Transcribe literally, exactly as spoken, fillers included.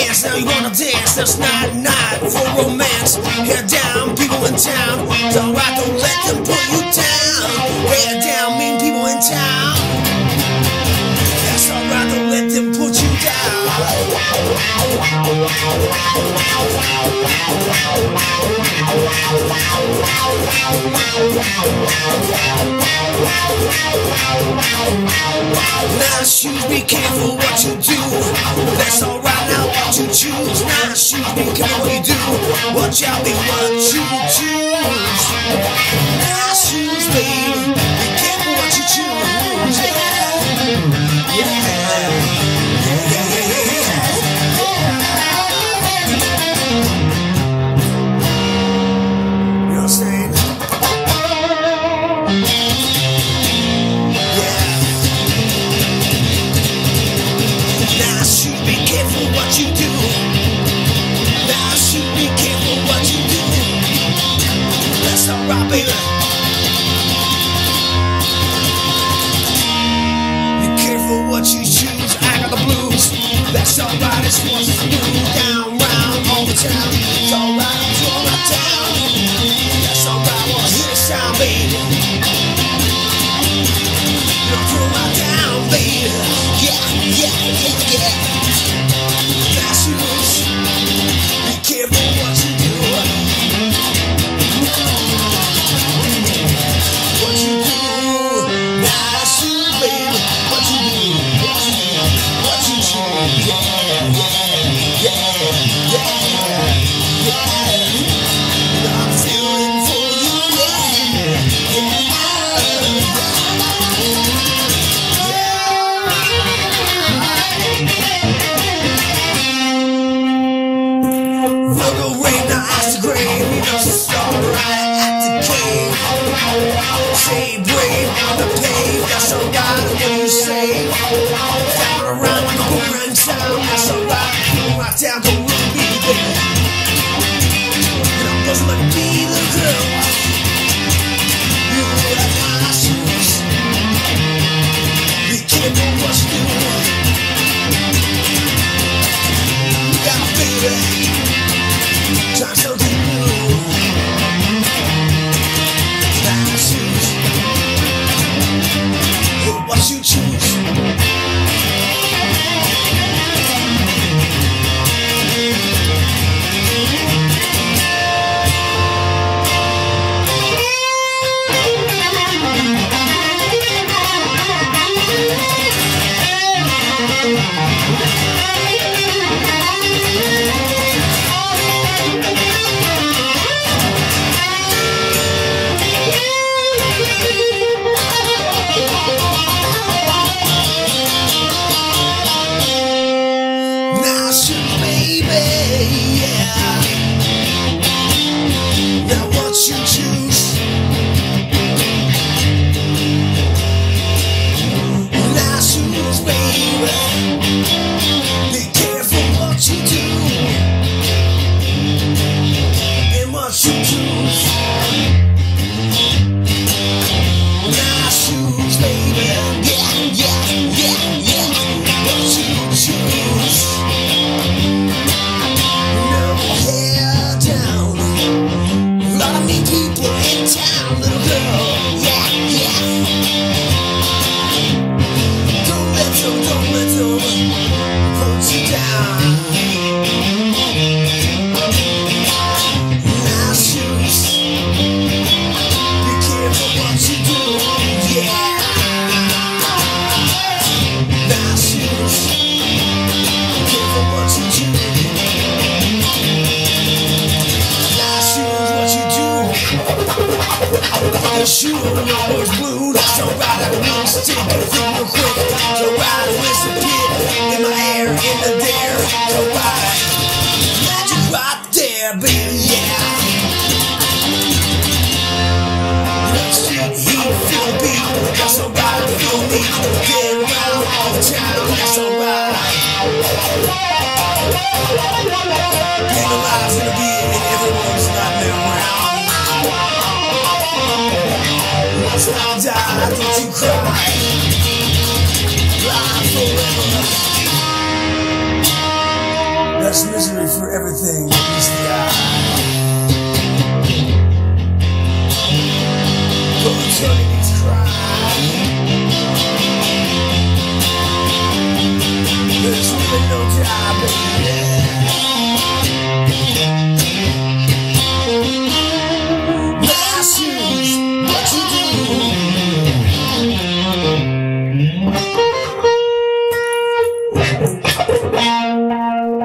dance, now you wanna dance. That's not night for romance. Head down, people in town. It's alright, don't let them put you down. Head down, mean people in town. That's alright, don't let them put you down. Nice shoes, be careful what you do. That's alright, now what you choose. Nice shoes, be careful what you do. Watch out, be what you choose. Nice shoes, baby, be careful what you choose. Yeah, yeah, yeah, yeah, you know what I'm saying? What you do, now should be careful what you do. That's alright, baby. Be careful what you choose. I got the blues. That's alright, it's what's new. Down, round, all the town. It's alright, it's alright down. That's alright, wanna hear the sound, baby. You know, throw my down, baby. Yeah, yeah, yeah, yeah. Be careful what you do. What you do. Nice shoes, baby. What you do. What you do. What you choose. Yeah, yeah, yeah, yeah, yeah. I'm feeling for you. Yeah, yeah, Logo rain, now ice the grave. You know it's alright at the cave. Say brave on the pave. That's alright what you say. Down around like a boomerang sound. That's alright. Right down, don't really be there. And I'm gonna let me be the girl. You have my shoes. Be careful what you do. You got a baby. Time so deep blue. Nice shoes. What you choose. The shoe was blue, that's alright, I can stick it real quick. It's alright, I disappear in my hair, in the dare. It's alright, magic right there, baby, yeah. You know, shit, he feel the beat, that's alright, I feel me. Get around all the time, that's alright. Being alive's gonna be in everyone's nightmare around. Once I die, don't you cry. Live forever. less misery for everything that meets the eye. Poetry needs cry. There's really no time, baby. Ask you what to do.